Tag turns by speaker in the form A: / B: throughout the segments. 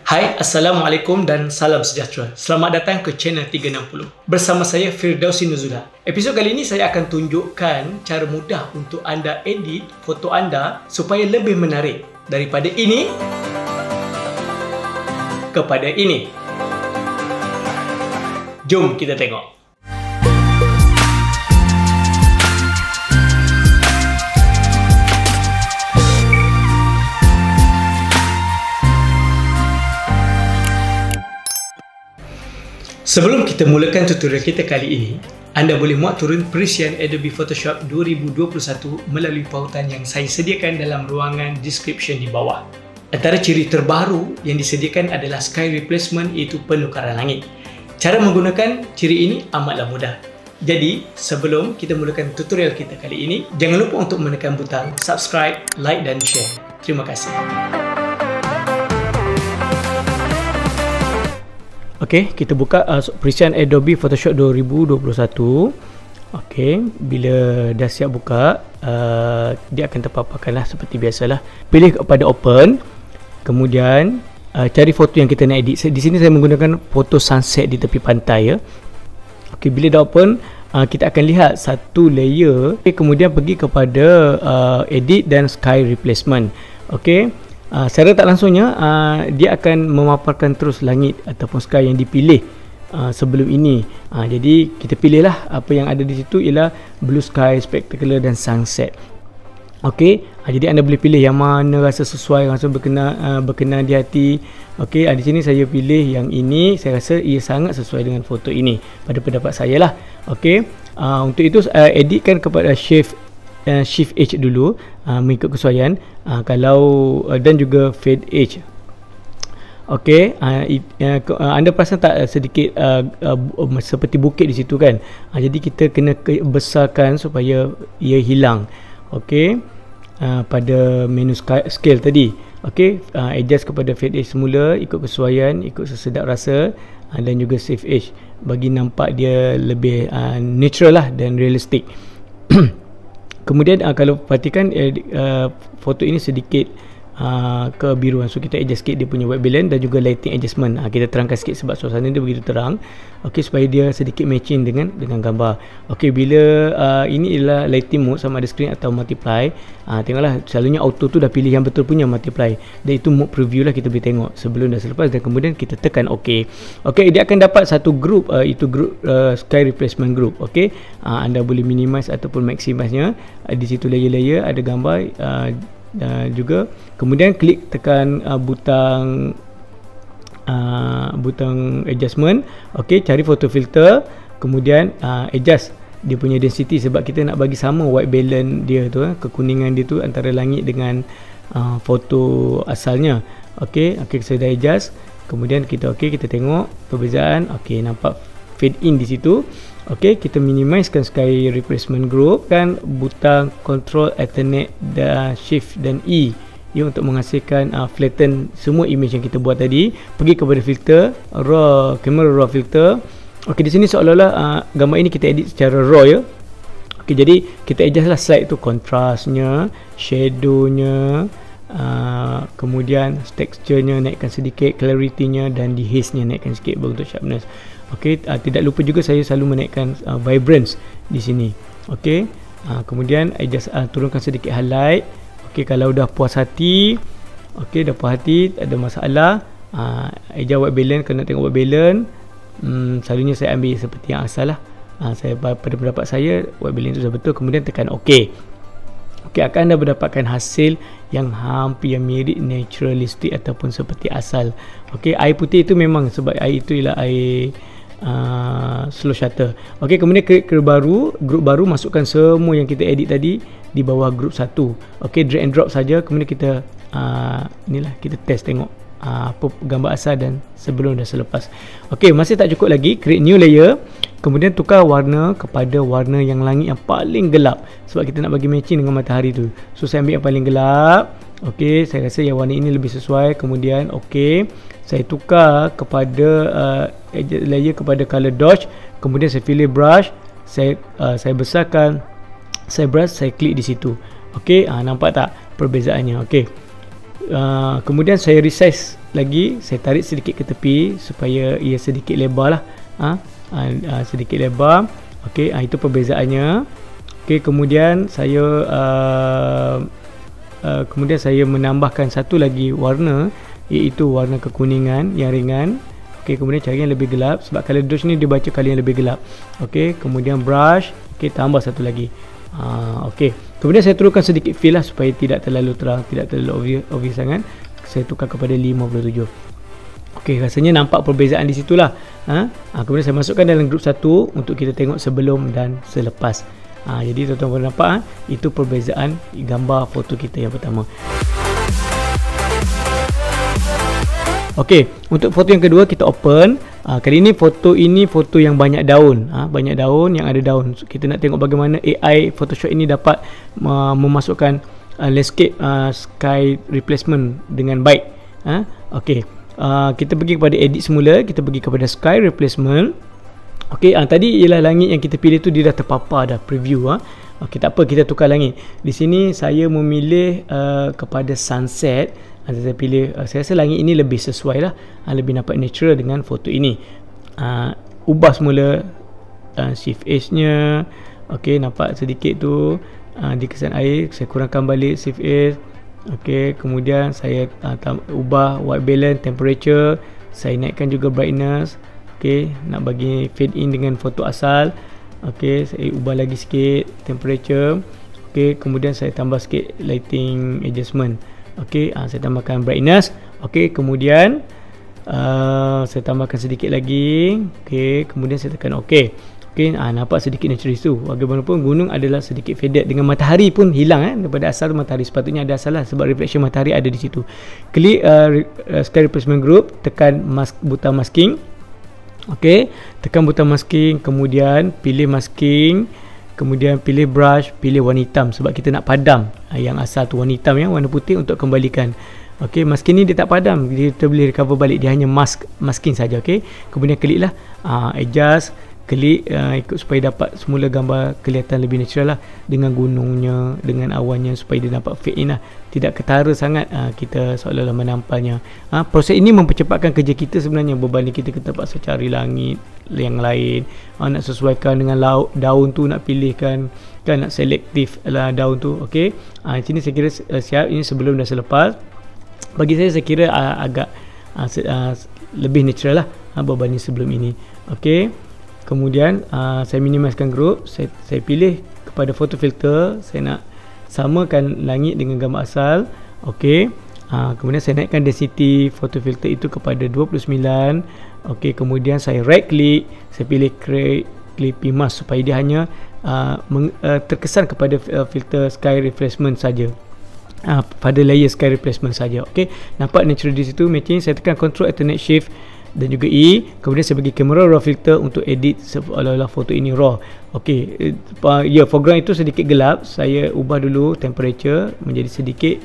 A: Hai, Assalamualaikum dan salam sejahtera. Selamat datang ke channel 360. Bersama saya Firdausi Nuzula. Episod kali ini saya akan tunjukkan cara mudah untuk anda edit foto anda supaya lebih menarik daripada ini kepada ini. Jom kita tengok. Sebelum kita mulakan tutorial kita kali ini, anda boleh muat turun perisian Adobe Photoshop 2021 melalui pautan yang saya sediakan dalam ruangan description di bawah. Antara ciri terbaru yang disediakan adalah sky replacement, iaitu penukaran langit. Cara menggunakan ciri ini amatlah mudah. Jadi, sebelum kita mulakan tutorial kita kali ini, jangan lupa untuk menekan butang subscribe, like dan share. Terima kasih. Okey, kita buka perisian Adobe Photoshop 2021. Okey, bila dah siap buka, dia akan terpaparkanlah seperti biasalah. Pilih kepada open. Kemudian cari foto yang kita nak edit. Di sini saya menggunakan foto sunset di tepi pantai ya. Okey, bila dah open, kita akan lihat satu layer. Okay, kemudian pergi kepada edit dan sky replacement. Okey. Secara tak langsungnya dia akan memaparkan terus langit ataupun sky yang dipilih sebelum ini. Jadi kita pilihlah apa yang ada di situ ialah blue sky, spectacular dan sunset. Okey, jadi anda boleh pilih yang mana rasa sesuai, rasa berkenan di hati. Okey, di sini saya pilih yang ini. Saya rasa ia sangat sesuai dengan foto ini pada pendapat saya lah. Okey, untuk itu editkan kepada Shift H dulu mengikut kesesuaian, dan juga fade edge. Okey, anda perasan tak sedikit seperti bukit di situ kan? Jadi kita kena besarkan supaya ia hilang. Okey, pada menu scale tadi. Okey, adjust kepada fade edge semula, ikut kesesuaian, ikut sesedap rasa, dan juga shift edge bagi nampak dia lebih natural lah dan realistik. Kemudian kalau perhatikan foto ini sedikit kebiruan, so kita adjust sikit dia punya white balance dan juga lighting adjustment. Kita terangkan sikit sebab suasana dia begitu terang. Okey, supaya dia sedikit matching dengan gambar. Okey, bila ini ialah lighting mode, sama ada screen atau multiply. Tengoklah, selalunya auto tu dah pilih yang betul punya multiply. Dan itu mode preview lah, kita boleh tengok sebelum dan selepas, dan kemudian kita tekan OK. Okey, dia akan dapat satu group, itu group sky replacement group. Okey, anda boleh minimize ataupun maximize-nya. Di situ layer-layer ada gambar juga. Kemudian klik tekan butang adjustment. Okey, cari photo filter, kemudian adjust dia punya density sebab kita nak bagi sama white balance dia tu, kekuningan dia tu antara langit dengan foto asalnya. Okey, saya dah adjust. Kemudian kita kita tengok perbezaan. Okey, nampak fade in di situ. Okey, kita minimizekan sky replacement group, kan butang control alternate dan shift dan E ia untuk menghasilkan flatten semua image yang kita buat tadi. Pergi kepada filter raw, camera raw filter. Okey, di sini seolah-olah gambar ini kita edit secara raw ya. Okey, jadi kita adjust lah slide tu, kontrasnya, shadownya, kemudian texture-nya naikkan sedikit, clarity-nya dan dehaze-nya naikkan sikit untuk sharpness. Okey, tidak lupa juga saya selalu menaikkan vibrance di sini. Okey, kemudian adjust, turunkan sedikit highlight. Okey, kalau dah puas hati, okey dah puas hati, tak ada masalah. Adjust white balance, kena tengok white balance. Selalunya saya ambil seperti yang asal lah. Saya pada pendapat saya white balance itu sudah betul. Kemudian tekan OK. Okey, akan anda mendapatkan hasil yang hampir yang mirip naturalistik ataupun seperti asal. Okey, air putih itu memang sebab air itu ialah air slow shutter. Okey, kemudian klik ke grup baru, masukkan semua yang kita edit tadi di bawah grup 1. Okey, drag and drop saja. Kemudian kita inilah kita test tengok apa gambar asal dan sebelum dan selepas. Okey, masih tak cukup lagi, create new layer. Kemudian tukar warna kepada warna yang langit yang paling gelap sebab kita nak bagi matching dengan matahari tu. So saya ambil yang paling gelap. Okey, saya rasa yang warna ini lebih sesuai. Kemudian okey, saya tukar kepada layer kepada color dodge. Kemudian saya pilih brush, saya besarkan, saya brush, saya klik di situ. Okey, nampak tak perbezaannya? Okey. Kemudian saya resize lagi, saya tarik sedikit ke tepi supaya ia sedikit lebar lah, sedikit lebar. Okey, itu perbezaannya. Okey, kemudian saya menambahkan satu lagi warna, iaitu warna kekuningan yang ringan. Okey, kemudian cari yang lebih gelap sebab color dodge ni dia baca color yang lebih gelap. Okey, kemudian brush, okey, tambah satu lagi. Okey, kemudian saya turunkan sedikit fill lah supaya tidak terlalu terang, tidak terlalu obvious sangat. Saya tukar kepada 57. Okey, rasanya nampak perbezaan di situlah. Kemudian saya masukkan dalam grup 1 untuk kita tengok sebelum dan selepas. Jadi tuan-tuan boleh nampak itu perbezaan gambar foto kita yang pertama. Okey, untuk foto yang kedua kita open. Kali ini foto yang banyak daun. Banyak daun, yang ada daun. So, kita nak tengok bagaimana AI Photoshop ini dapat memasukkan landscape sky replacement dengan baik. Okey, kita pergi kepada edit semula, kita pergi kepada sky replacement. Okey, tadi ialah langit yang kita pilih tu dia dah terpapar dah preview. Okey, tak apa, kita tukar langit. Di sini saya memilih kepada sunset. Saya pilih, saya rasa langit ini lebih sesuai lah, lebih nampak natural dengan foto ini. Ubah semula shift edge nya. Okey, nampak sedikit tu di kesan air, saya kurangkan balik shift edge. Okey, kemudian saya ubah white balance, temperature, saya naikkan juga brightness. Okey, nak bagi fade in dengan foto asal. Okey, saya ubah lagi sikit temperature. Okey, kemudian saya tambah sikit lighting adjustment. Okey, saya tambahkan brightness. Okey, kemudian saya tambahkan sedikit lagi. Okey, kemudian saya tekan OK. Okey, nampak sedikit natural tu. Bagaimanapun gunung adalah sedikit faded, dengan matahari pun hilang daripada asal matahari. Sepatutnya ada asal lah sebab reflection matahari ada di situ. Klik sky replacement group, tekan butang masking. Okey, tekan butang masking, kemudian pilih masking, kemudian pilih brush, pilih warna hitam sebab kita nak padam yang asal tu warna hitam, warna putih untuk kembalikan. Okey, masking ni dia tak padam, kita boleh recover balik, dia hanya masking saja. Okey, kemudian kliklah adjust, klik ikut supaya dapat semula gambar kelihatan lebih natural lah, dengan gunungnya, dengan awannya, supaya dia nampak fade in lah, tidak ketara sangat kita seolah-olah menampalnya. Proses ini mempercepatkan kerja kita sebenarnya berbanding kita terpaksa cari langit yang lain, nak sesuaikan dengan daun tu, nak pilihkan kan, nak selektif lah daun tu. Okey, sini saya kira siap. Ini sebelum dan selepas. Bagi saya kira agak lebih natural lah berbanding sebelum ini. Okey, kemudian saya minimizekan group, saya pilih kepada photo filter, saya nak samakan langit dengan gambar asal. Okey, kemudian saya naikkan density photo filter itu kepada 29. Okey, kemudian saya right click, saya pilih create clipping mask supaya dia hanya terkesan kepada filter sky replacement saja, pada layer sky replacement saja. Okey, nampak natural di situ matching. Saya tekan Ctrl Alternate Shift dan juga E. Kemudian saya bagi camera raw filter untuk edit seolah-olah foto ini raw. Okey, foreground itu sedikit gelap. Saya ubah dulu temperature menjadi sedikit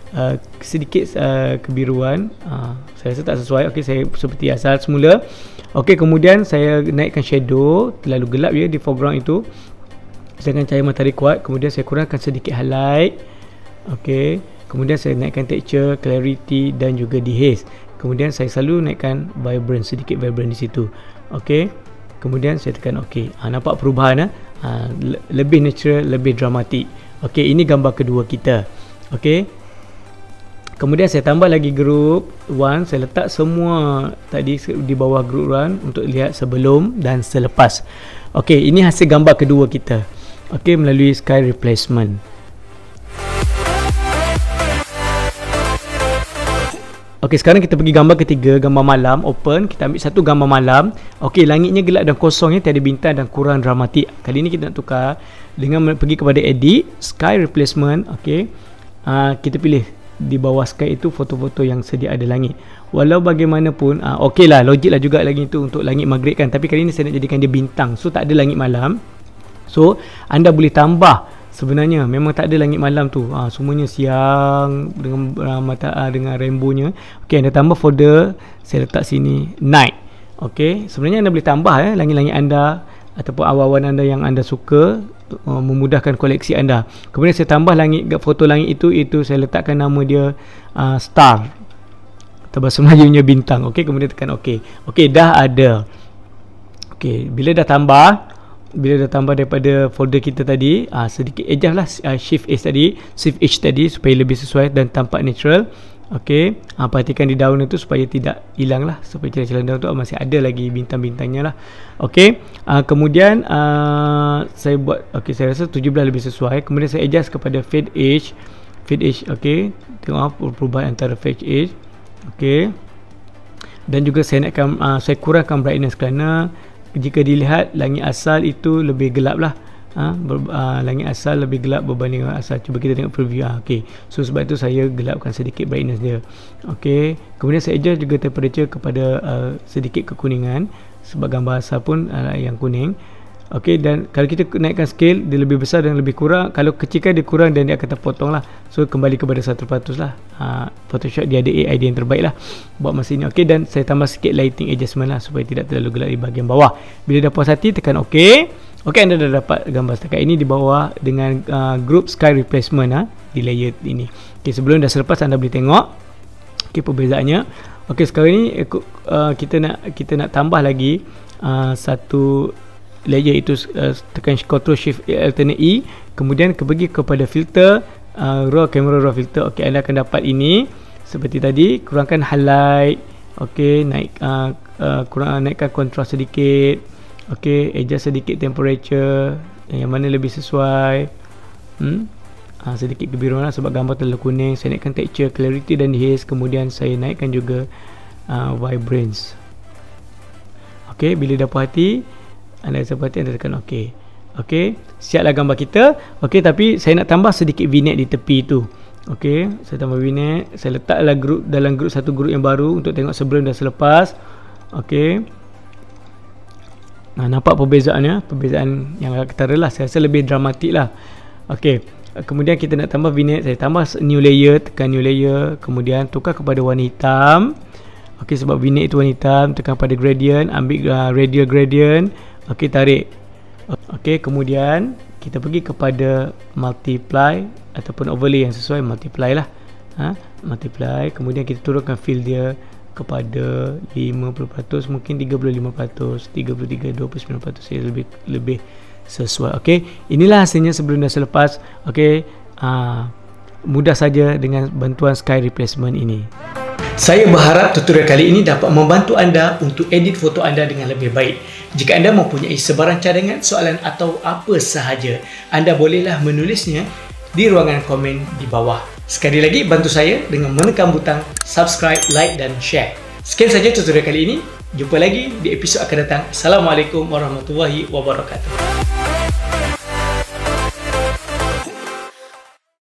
A: kebiruan. Saya rasa tak sesuai. Okey, saya seperti asal semula. Okey, kemudian saya naikkan shadow, terlalu gelap di foreground itu. Saya akan cahaya matahari kuat. Kemudian saya kurangkan sedikit highlight. Okey, kemudian saya naikkan texture, clarity dan juga dehaze. Kemudian saya selalu naikkan vibrant, sedikit vibrant di situ. Okey, kemudian saya tekan OK. Nampak perubahan lebih natural, lebih dramatik. Okey, ini gambar kedua kita. Okey, kemudian saya tambah lagi group 1. Saya letak semua tadi di bawah group 1 untuk lihat sebelum dan selepas. Okey, ini hasil gambar kedua kita. Okey, melalui sky replacement. Okey, sekarang kita pergi gambar ketiga, gambar malam. Open, kita ambil satu gambar malam. Okey, langitnya gelap dan kosong, tiada bintang dan kurang dramatik. Kali ini kita nak tukar dengan pergi kepada edit, sky replacement. Okey, kita pilih di bawah sky itu foto-foto yang sedia ada langit. Walau bagaimanapun, okey lah, logik lah juga langit itu untuk langit maghrib kan. Tapi kali ini saya nak jadikan dia bintang, so tak ada langit malam. So anda boleh tambah. Sebenarnya memang tak ada langit malam tu, semuanya siang dengan dengan rainbow-nya. Okey, anda tambah folder, saya letak sini night. Okey, sebenarnya anda boleh tambah langit-langit anda ataupun awan-awan anda yang anda suka, memudahkan koleksi anda. Kemudian saya tambah langit, foto langit itu saya letakkan nama dia star. atau bahasa Melayunya bintang. Okey, kemudian tekan okey. Okey, dah ada. Okey, bila dah tambah daripada folder kita tadi, sedikit adjust lah shift H tadi supaya lebih sesuai dan tampak natural. Okey, perhatikan di daun itu supaya tidak hilang lah, supaya celah-celah daun tu masih ada lagi bintang-bintangnya lah. Okey, kemudian saya buat, saya rasa 17 lebih sesuai. Kemudian saya adjust kepada fade edge. Okey, tengok perubahan antara fade edge. Okey, dan juga saya naikkan, saya kurangkan brightness kerana jika dilihat langit asal itu lebih gelap lah. Langit asal lebih gelap berbanding asal. Cuba kita tengok preview. Okey, so sebab itu saya gelapkan sedikit brightness dia. Okey, kemudian saya adjust juga temperature kepada sedikit kekuningan sebab gambar asal pun yang kuning. Okey, dan kalau kita naikkan scale, dia lebih besar dan lebih kurang. Kalau kecilkan dia kurang dan dia akan terpotong lah. So kembali kepada 100% lah. Photoshop dia ada idea yang terbaik lah buat masa ini. Okey, dan saya tambah sikit lighting adjustment lah supaya tidak terlalu gelap di bahagian bawah. Bila dah puas hati, tekan OK. Okey, anda dah dapat gambar setakat ini di bawah dengan group sky replacement di layer ini. Okey, sebelum dah selepas anda boleh tengok perbezaannya. Okey, sekarang ni kita nak tambah lagi satu layer, itu tekan Ctrl Shift Alternate E, kemudian pergi kepada filter, camera raw filter. Okey, anda akan dapat ini seperti tadi, kurangkan highlight. Okey, naikkan kontras sedikit. Okey, adjust sedikit temperature yang mana lebih sesuai. Sedikit kebiruan lah sebab gambar terlalu kuning. Saya naikkan texture, clarity dan haze, kemudian saya naikkan juga vibrance. Okey, bila dah puas hati, anda tekan OK. Okey, siaplah gambar kita. Okey, tapi saya nak tambah sedikit vignette di tepi tu. Okey, saya tambah vignette. Saya letaklah dalam satu grup yang baru untuk tengok sebelum dan selepas. Okey, nampak perbezaannya, perbezaan yang ketara lah. Saya rasa lebih dramatik lah. Okey, kemudian kita nak tambah vignette. Saya tambah new layer, tekan new layer, kemudian tukar kepada warna hitam. Okey, sebab vignette itu warna hitam, tekan pada gradient, ambil radial gradient. Okey, tarik. Okey, kemudian kita pergi kepada multiply ataupun overlay yang sesuai, multiply lah. Multiply, kemudian kita turunkan fill dia kepada 50%, mungkin 35%, 33, 29%, saya lebih sesuai. Okey, inilah hasilnya sebelum dan selepas. Okey, mudah saja dengan bantuan sky replacement ini. Saya berharap tutorial kali ini dapat membantu anda untuk edit foto anda dengan lebih baik. Jika anda mempunyai sebarang cadangan, soalan atau apa sahaja, anda bolehlah menulisnya di ruangan komen di bawah. Sekali lagi, bantu saya dengan menekan butang subscribe, like dan share. Sekian saja tutorial kali ini. Jumpa lagi di episod akan datang. Assalamualaikum warahmatullahi wabarakatuh.